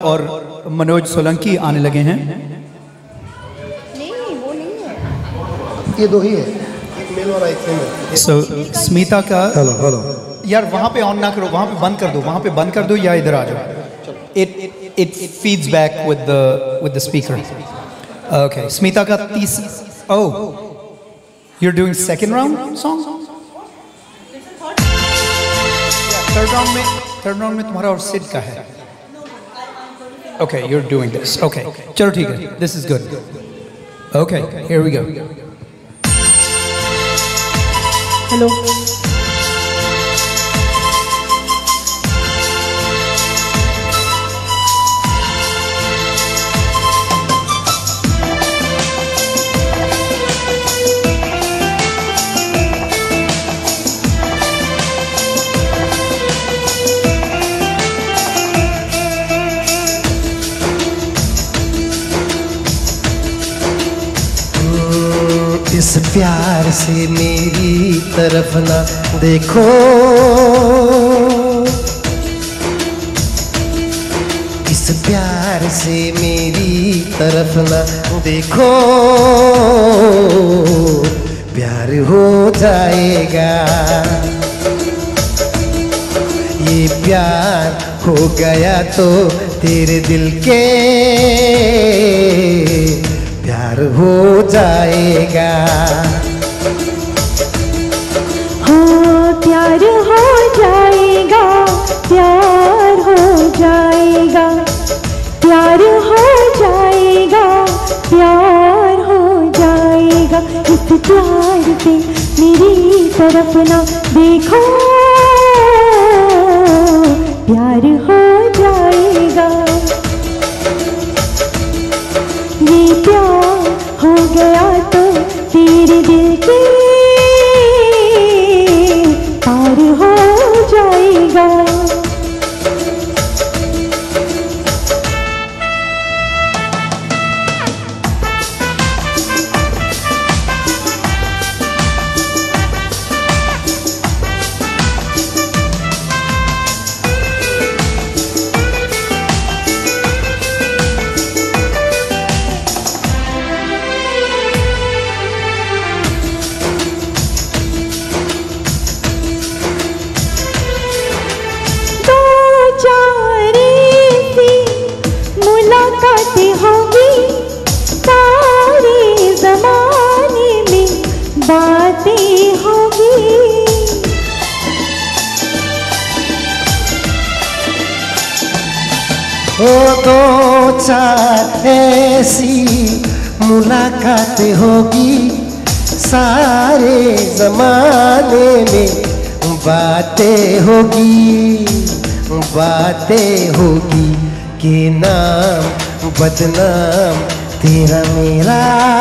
और मनोज सोलंकी आने लगे हैं। नहीं वो नहीं है, ये दो ही है, एक मेल और एक फीमेल। सो स्मिता का हेलो हेलो यार वहाँ पे ऑन ना करो, वहाँ पे बंद कर दो, वहाँ पे बंद कर दो या इधर आ जाओ। It feeds back with the speaker. Okay, Smita का oh, you're doing second round song? Third round में तुम्हारा और सिड का है। Okay, you're doing this. Okay, चलो ठीक है, this is good. Okay, here we go. Hello इस प्यार से मेरी तरफ ना देखो, इस प्यार से मेरी तरफ ना देखो, प्यार हो जाएगा। ये प्यार हो गया तो तेरे दिल के प्यार हो जाएगा। हाँ प्यार हो जाएगा, प्यार हो जाएगा, प्यार हो जाएगा, प्यार हो जाएगा। इस प्यार से मेरी तरफ ना देखो, प्यार हो जाएगा। ये प्यार हो गया तो तेरे दिल के पार हो जाएगा। बातें होगी ओ दो चार ऐसी मुलाकातें होगी, सारे जमाने में बातें होगी, बातें होगी कि नाम बदनाम तेरा मेरा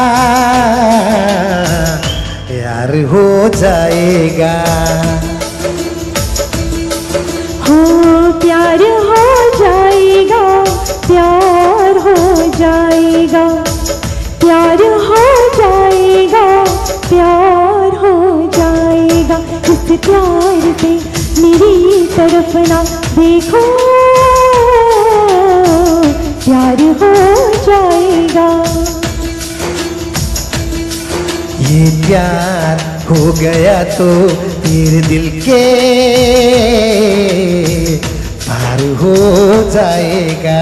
यार हो जाएगा। हो प्यार हो जाएगा, प्यार हो जाएगा, प्यार हो जाएगा, प्यार हो जाएगा। इस प्यार से मेरी तरफ ना देखो, प्यार हो जाएगा। ये प्यार हो गया तो तेरे दिल के पार हो जाएगा।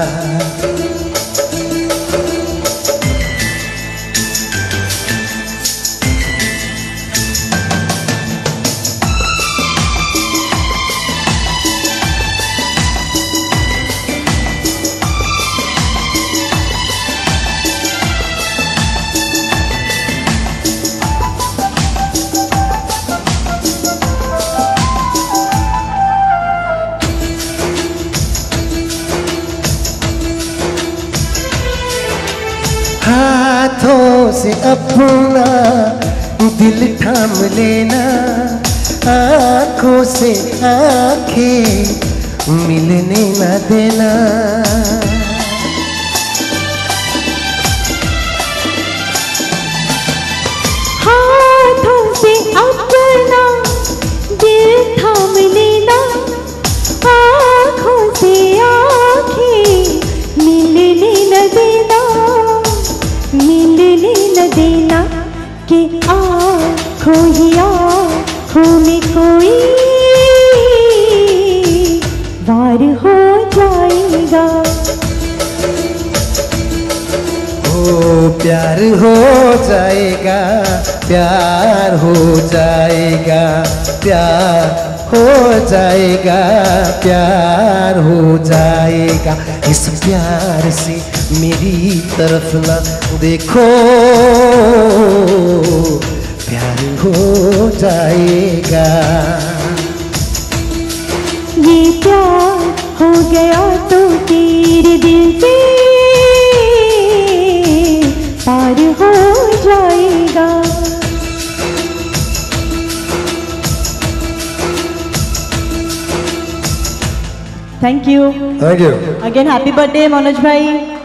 हाथों से अपना दिल थाम लेना, आँखों से आँखें मिलने न देना। हाथों से अपना दिल थाम लेना, आँखों से आँखें कि आँखों ही आँखों में कोई वार हो जाएगा। ओ प्यार हो जाएगा, प्यार हो जाएगा, प्यार हो जाएगा, प्यार हो जाएगा। इस प्यार से मेरी तरफ ना देखो, प्यार हो जाएगा। ये प्यार हो गया तो तेरे दिल के पार हो जाएगा। Thank you thank you. Again happy birthday Manoj भाई।